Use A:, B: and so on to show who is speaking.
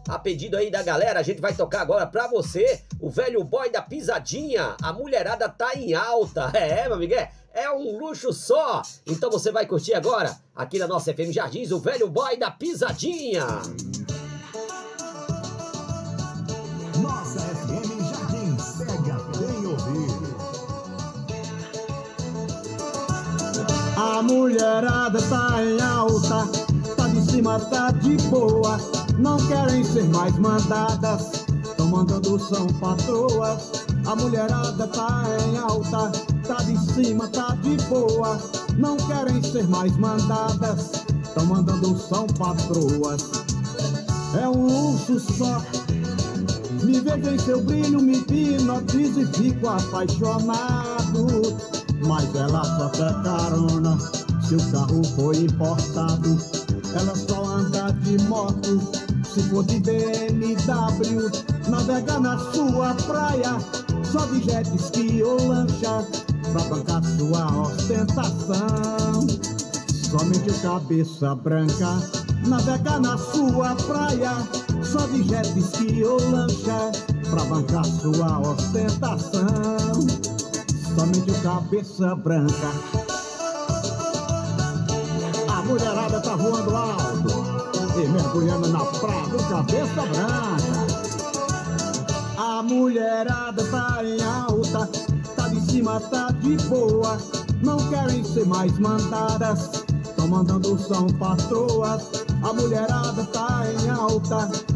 A: A pedido aí da galera, a gente vai tocar agora pra você o Velho Boy da Pisadinha. A mulherada tá em alta. Meu amigo, é um luxo só. Então você vai curtir agora, aqui na nossa FM Jardins, o Velho Boy da Pisadinha.
B: Nossa FM Jardins, pega bem ouvir.
C: A mulherada tá em alta, tá de cima, tá de boa. Não querem ser mais mandadas, tão mandando são patroas. A mulherada tá em alta, tá de cima, tá de boa. Não querem ser mais mandadas, tão mandando são patroas. É um luxo só, me vejo em seu brilho, me hipnotizo e fico apaixonado. Mas ela só quer carona, seu carro foi importado. Ela só anda de moto, se for de BMW. Navega na sua praia, só de jet ski ou lancha, pra bancar sua ostentação. Somente o cabeça branca navega na sua praia, só de jet ski ou lancha, pra bancar sua ostentação. Somente o cabeça branca. A mulherada tá voando alto e mergulhando na praia do cabeça branca. A mulherada tá em alta, tá de cima, tá de boa. Não querem ser mais mandadas, tão mandando são patroas. A mulherada tá em alta,